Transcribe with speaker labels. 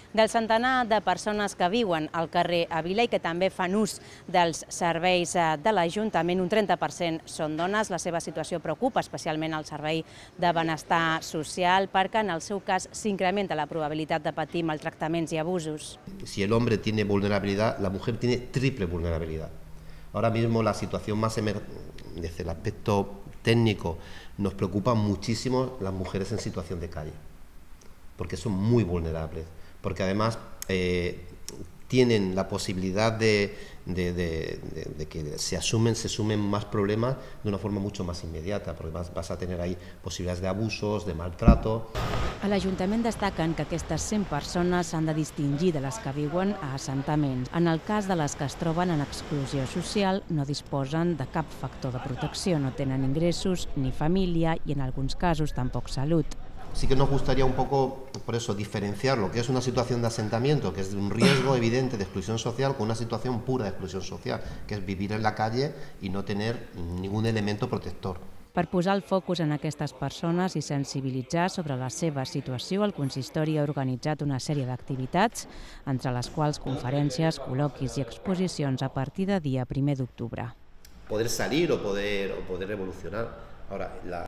Speaker 1: Del centenar de persones que viuen al carrer Avila i que també fan ús dels serveis de l'Ajuntament, un 30% són dones. La seva situació preocupa especialment el servei de benestar social perquè en el seu cas s'incrementa la probabilitat de patir maltractaments i abusos.
Speaker 2: Si el hombre tiene vulnerabilidad, la mujer tiene triple vulnerabilidad. Ahora mismo la situación más desde el aspecto técnico nos preocupa muchísimo las mujeres en situación de calle, porque son muy vulnerables, porque además tienen la posibilidad de que se sumen más problemas de una forma mucho más inmediata, porque vas a tener ahí posibilidades de abusos, de maltrato.
Speaker 1: A l'Ajuntament destaquen que aquestes 100 persones s'han de distingir de les que viuen a assentaments. En el cas de les que es troben en exclusió social, no disposen de cap factor de protecció, no tenen ingressos ni família i en alguns casos tampoc salut.
Speaker 2: Sí que nos gustaría un poco, por eso, diferenciar lo que es una situación de asentamiento, que es de un riesgo evidente de exclusión social, con una situación pura de exclusión social, que es vivir en la calle y no tener ningún elemento protector.
Speaker 1: Per posar el focus en aquestes persones i sensibilitzar sobre la seva situació, el consistori ha organitzat una sèrie d'activitats, entre les quals conferències, col·loquis i exposicions a partir de dia 1 d'octubre.
Speaker 2: Poder salir o poder evolucionar. Ahora,